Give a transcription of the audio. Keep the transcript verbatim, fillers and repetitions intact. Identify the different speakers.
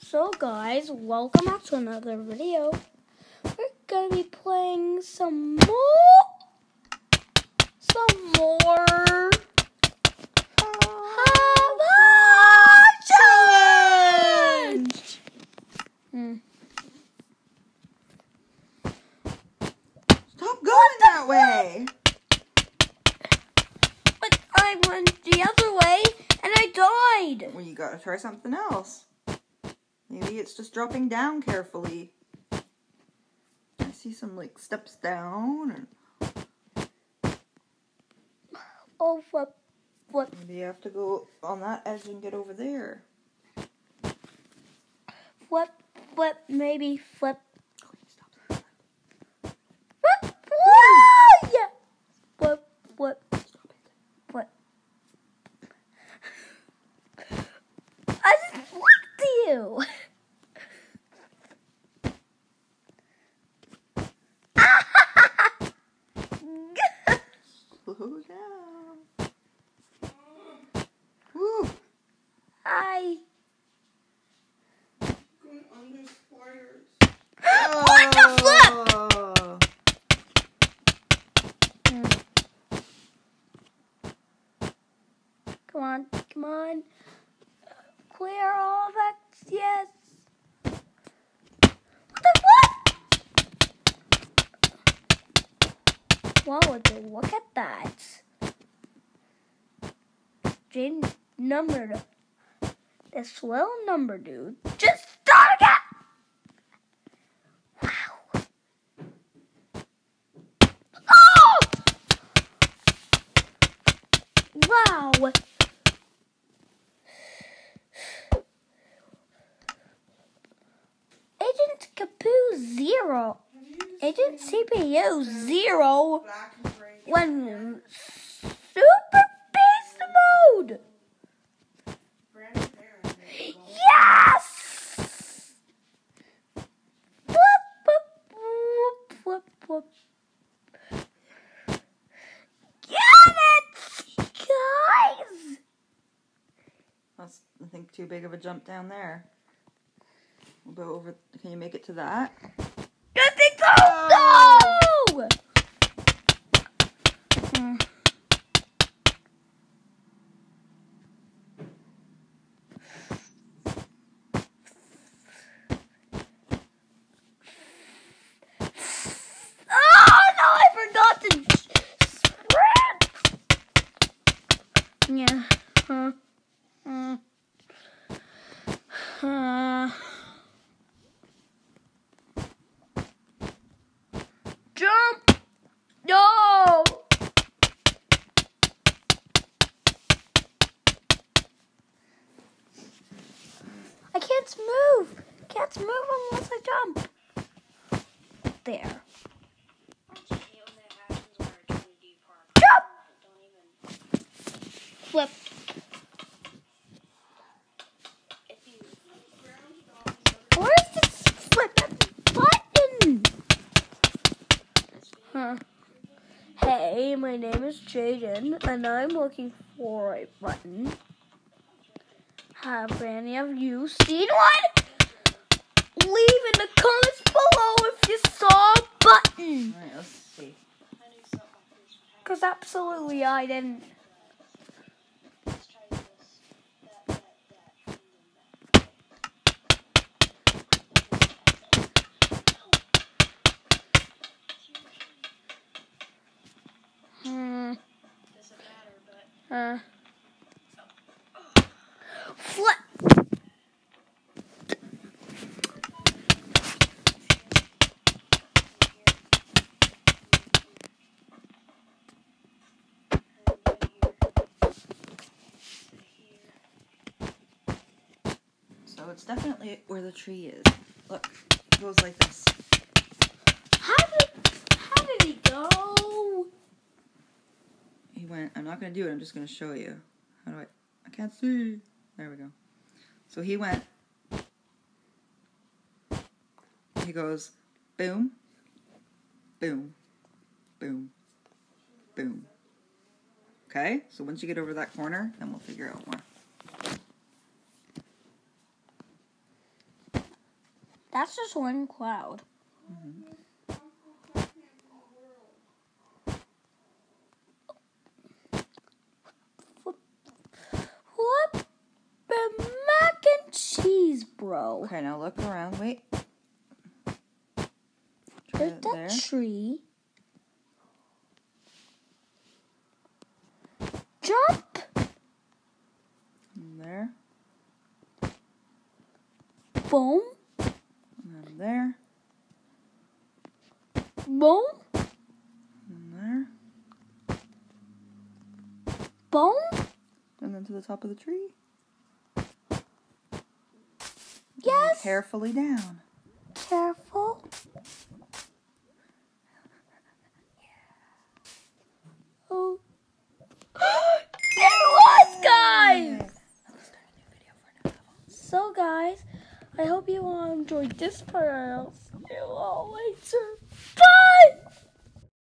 Speaker 1: So guys, welcome back to another video. We're gonna be playing some more, some more Have a challenge. Hmm.
Speaker 2: Stop going that way.
Speaker 1: But I went the other way and I died.
Speaker 2: Well, you gotta try something else. Maybe it's just dropping down carefully. I see some like steps down. And
Speaker 1: Oh, what? What?
Speaker 2: maybe you have to go on that edge and get over there.
Speaker 1: Flip, flip, maybe flip.
Speaker 2: Okay, stop.
Speaker 1: Flip, flip, yeah. Flip, flip,
Speaker 2: Stop it.
Speaker 1: flip. I just flipped you.
Speaker 2: Slow down. Woo.
Speaker 1: I.
Speaker 2: Under squares.
Speaker 1: What the flip?
Speaker 2: Oh.
Speaker 1: Come on, come on. Clear all that. Yes. What the what? Wow, would you look at that? Jane numbered. This little number, dude. Just start again. Wow. Oh! Wow. Agent Capoo zero. Agent C P U zero.
Speaker 2: Black and gray.
Speaker 1: When super beast mode. Yes! Flip, flip, flip, flip. Get it, guys!
Speaker 2: That's, I think, too big of a jump down there. We'll go over. Can you make it to that?
Speaker 1: I think so. Go! Hmm. Oh no! I forgot to sprint. Yeah. Huh. Uh. Uh. Jump! No! I can't move. Can't move unless I jump. There. Jump! Flip. Where's this flip button? Huh. Hey, my name is Jaden, and I'm looking for a button. Have any of you seen one? Leave in the comments below if you saw a button.
Speaker 2: Alright, let's see.
Speaker 1: Because absolutely I didn't. Hmm. Uh. Flip.
Speaker 2: So it's definitely where the tree is. Look, it goes like this.
Speaker 1: How did, how did he go?
Speaker 2: He went, I'm not going to do it, I'm just going to show you. How do I, I can't see. There we go. So he went, he goes, boom, boom, boom, boom. Okay, so once you get over that corner, then we'll figure out more.
Speaker 1: That's just one cloud.
Speaker 2: Mm-hmm.
Speaker 1: What the mac and cheese, bro?
Speaker 2: Okay, now look around. Wait. Try
Speaker 1: There's
Speaker 2: it
Speaker 1: that
Speaker 2: there.
Speaker 1: tree. Jump.
Speaker 2: And there.
Speaker 1: Boom.
Speaker 2: And then there.
Speaker 1: Boom.
Speaker 2: And there.
Speaker 1: Boom.
Speaker 2: And then to the top of the tree.
Speaker 1: Yes.
Speaker 2: And carefully down.
Speaker 1: Careful. Oh. It was, guys! So, guys, I hope you all enjoyed this part. I'll see you all later.